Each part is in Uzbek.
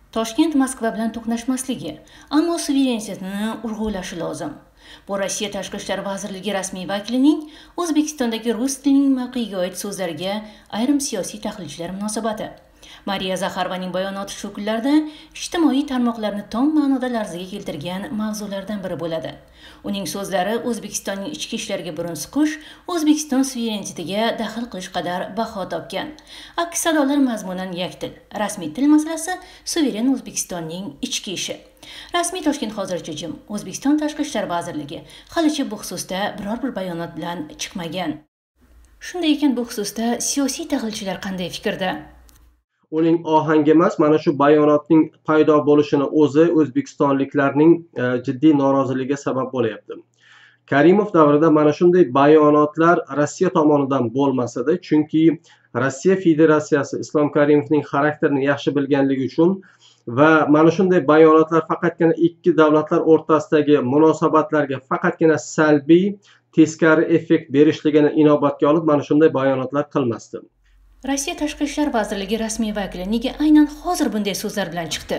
Toshkent Moskva bilan to'qnashmasligi, ammo suverenitetini urg'ulashi lozim. Bu Rossiya Tashqi ishlar vazirligi rasmiy vakilining O'zbekistondagi rus tilining mavqeiga oid so'zlariga ayrim siyosiy tahlilchilar munosabati. Mariya Zaxarovaning bayonoti shu kunlarda ijtimoiy tarmoqlarni tom ma'noda larzaga keltirgan mavzulardan biri bo'ladi. Uning so'zlari O'zbekistonning ichki ishlariga burun suqish, O'zbekiston suverenitetiga daxl qilish qadar baho topgan. Aks sadolar mazmunan yakdil. Rasmiy til masalasi suveren O'zbekistonning ichki ishi. Rasmiy Toshkent hozircha jim. O'zbekiston Tashqi ishlar vazirligi halicha bu xususda biror bir bayonot bilan chiqmagan. Shunday ekan, bu xususda siyosiy tahlilchilar qanday fikrda? Uning ohangi emas, mana shu bayonotning paydo bo'lishini o'zi o'zbekistonliklarning jiddiy noroziligiga sabab bo'lyapti. Karimov davrida mana shunday bayonotlar Rossiya tomonidan bo'lmasadi, chunki Rossiya Federatsiyasi Islom Karimovning xarakterini yaxshi bilganligi uchun va mana shunday bayonotlar faqatgina ikki davlatlar o'rtasidagi munosabatlarga faqatgina salbiy, teskari effekt berishligini inobatga olib mana shunday bayonotlar qilmasdi. Rossiya Tashqi ishlar vazirligi rasmiy vakili nega aynan hozir bunday so'zlar bilan chiqdi?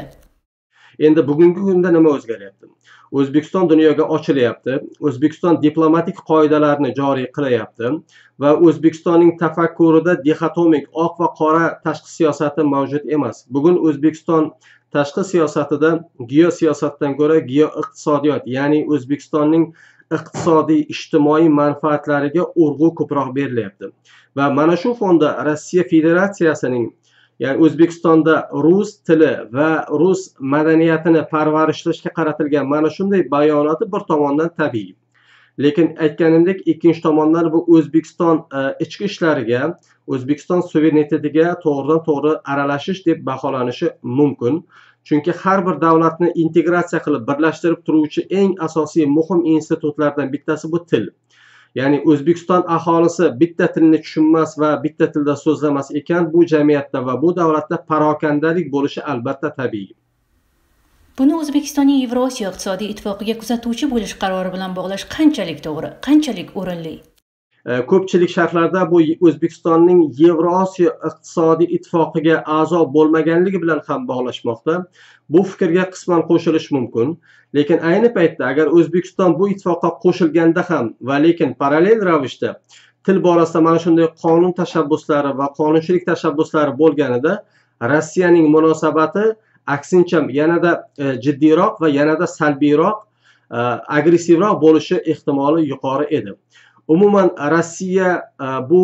Endi bugungi kunda nima o'zgaryapti? O'zbekiston dunyoga ochilyapti, O'zbekiston diplomatik qoidalarni joriy qilyapti va O'zbekistonning tafakkurida dixotomik oq va qora tashqi siyosati mavjud emas. Bugun O'zbekiston tashqi siyosatida geosiyosatdan ko'ra geoiqtisodiyot, ya'ni O'zbekistonning iqtisodiy, ijtimoiy manfaatlariga urg'u ko'proq berilyapti. Va mana shu fonda Rossiya Federatsiyasining, ya'ni O'zbekistonda rus tili va rus madaniyatini parvarishlashga qaratilgan mana shunday bayonoti bir tomondan tabiiy. Lekin aytganimdek, ikkinchi tomondan bu O'zbekiston ichki ishlariga, O'zbekiston suverenitetiga to'g'ridan-to'g'ri aralashish deb baholanishi mumkin. Chunki har bir davlatni integratsiya qilib birlashtirib turuvchi eng asosiy muhim institutlardan bittasi bu til. Ya'ni O'zbekiston aholisi bitta tilni tushunmas va bitta tilda so'zlamas ekan, bu jamiyatda va bu davlatda parokandalik bo'lishi albatta tabiiy. Buni O'zbekistonning Yevrosiyo iqtisodiy ittifoqiga kuzatuvchi bo'lish qarori bilan bog'lash qanchalik to'g'ri, qanchalik o'rinli? Ko'pchilik sharhlarda bu O'zbekistonning Yevrosiyo iqtisodiy ittifoqiga a'zo bo'lmaganligi bilan ham bog'lashmoqda. Bu fikrga qisman qo'shilish mumkin, lekin ayni paytda agar O'zbekiston bu ittifoqqa qo'shilganda ham va lekin parallel ravishda til borasida mana shunday qonun tashabbuslari va qonunchilik tashabbuslari bo'lganida Rossiyaning munosabati aksincha yanada jiddiyroq va yanada salbiyroq, agressivroq bo'lishi ehtimoli yuqori edi. Umuman Rossiya bu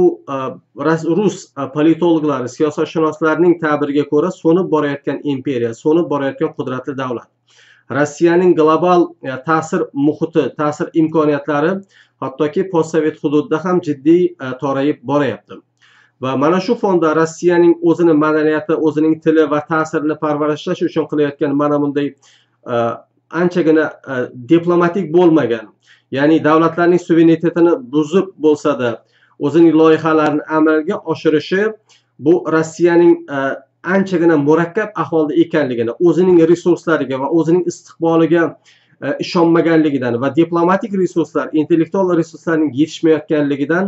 rus politologlari, siyosatshunoslarning ta'biriga ko'ra so'nib borayotgan imperiya, so'nib borayotgan qudratli davlat. Rossiyaning global ta'sir muhiti, ta'sir imkoniyatlari hattoki postsovet hududda ham jiddiy torayib boryapti. Va mana shu fonda Rossiyaning o'zini madaniyati, o'zining tili va ta'sirini parvarishlash uchun qilayotgan mana bunday anchagina diplomatik bo'lmagan, ya'ni davlatlarning suverenitetini buzib bo'lsa-da o'zining loyihalarini amalga oshirishi bu Rossiyaning anchagina murakkab ahvolda ekanligini, o'zining resurslariga va o'zining istiqboliga ishonmaganligidan va diplomatik resurslar, intellektual resurslarning yetishmayotganligidan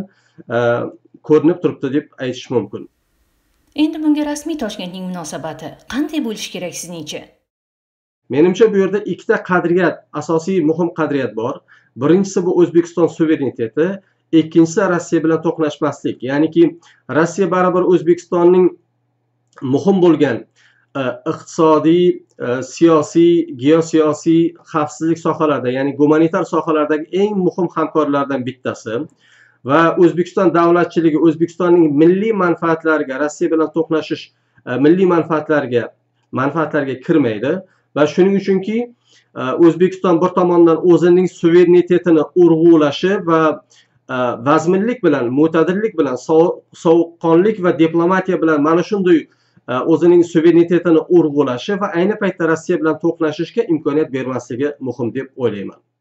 ko'rinib turibdi deb aytish mumkin. Endi bunga rasmiy Toshkentning munosabati qanday bo'lishi kerak sizningcha? Menimcha bu yerda ikkita qadriyat, asosiy muhim qadriyat bor. Birinchisi bu O'zbekiston suvereniteti, ikkinchisi Rossiya bilan to'qnashmaslik. Ya'niki Rossiya baribir O'zbekistonning muhim bo'lgan iqtisodiy, siyosiy, geosiyosiy, xavfsizlik sohalarida, ya'ni gumanitar sohalardagi eng muhim hamkorlardan bittasi va O'zbekiston davlatchiligi, O'zbekistonning milliy manfaatlariga Rossiya bilan to'qnashish milliy manfaatlarga kirmaydi va shuning uchunki O'zbekiston bir tomondan o'zining suverenitetini urg'ulashi va vazminlik bilan, mo'tadillik bilan, sovuqqonlik va diplomatiya bilan mana shunday o'zining suverenitetini urg'ulashi va ayni paytda Rossiya bilan to'qnashishga imkoniyat bermasligi muhim deb o'ylayman.